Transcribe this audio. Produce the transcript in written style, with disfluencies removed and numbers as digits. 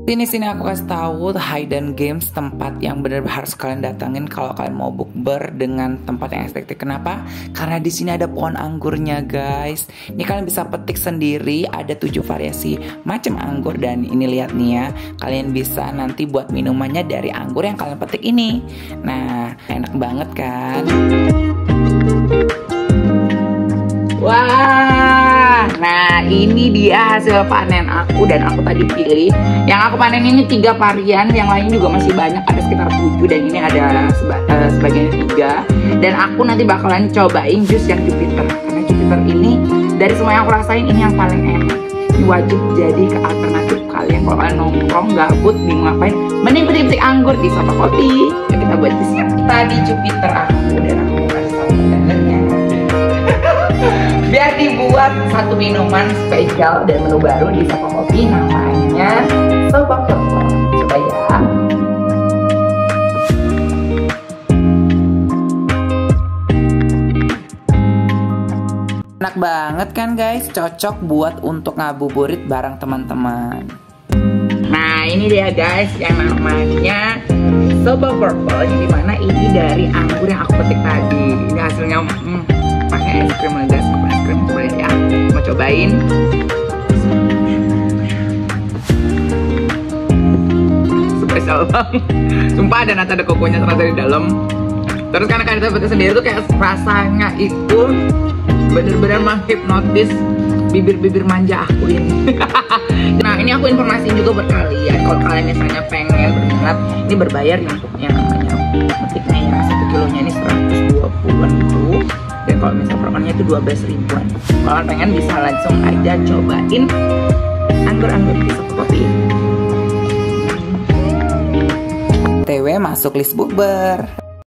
Sini aku kasih tahu Hidden Games, tempat yang benar-benar harus kalian datengin kalau kalian mau bukber dengan tempat yang estetik. Kenapa? Karena di sini ada pohon anggurnya, guys. Ini kalian bisa petik sendiri, ada 7 variasi macam anggur, dan ini lihat nih ya, kalian bisa nanti buat minumannya dari anggur yang kalian petik ini. Nah, enak banget kan? Wah, nah ini dia hasil panen aku, dan aku tadi pilih. Yang aku panen ini 3 varian, yang lain juga masih banyak, ada sekitar 7, dan ini ada sebagian 3. Dan aku nanti bakalan cobain jus yang Jupiter, karena Jupiter ini dari semua yang aku rasain ini yang paling enak. Ini wajib jadi ke alternatif kalian kalau kalian nongkrong gabut bingung ngapain, mending petik anggur di Sofa Kopi. Yuk kita buat jus yang tadi Jupiter aku, dan aku kasih tahu kontenernya. Biar dibuat satu minuman spesial dan menu baru di Sofa Kopi, namanya Sofa Purple. Coba ya. Enak banget kan guys, cocok buat untuk ngabuburit bareng teman-teman. Nah ini dia guys yang namanya Sofa Purple, yang dimana ini dari anggur yang aku petik tadi. Ini hasilnya pakai es krim legas, es krim boleh ya. Mau cobain? Spesial banget. Sumpah ada nata de coconya terasa di dalam. Terus karena kalian petik sendiri tuh kayak rasanya itu bener-bener menghipnotis bibir-bibir manja aku ini. Nah ini aku informasiin juga buat kalian, kalau kalian misalnya pengen berminat, ini berbayar ya untuk yang namanya metiknya ya. 1 kilonya ini 120-an gitu. Dan kalau misalnya permennya itu 12 ribuan. Kalau kalian pengen bisa langsung aja cobain anggur-anggur di Sofa Kopi. TW masuk list bukber.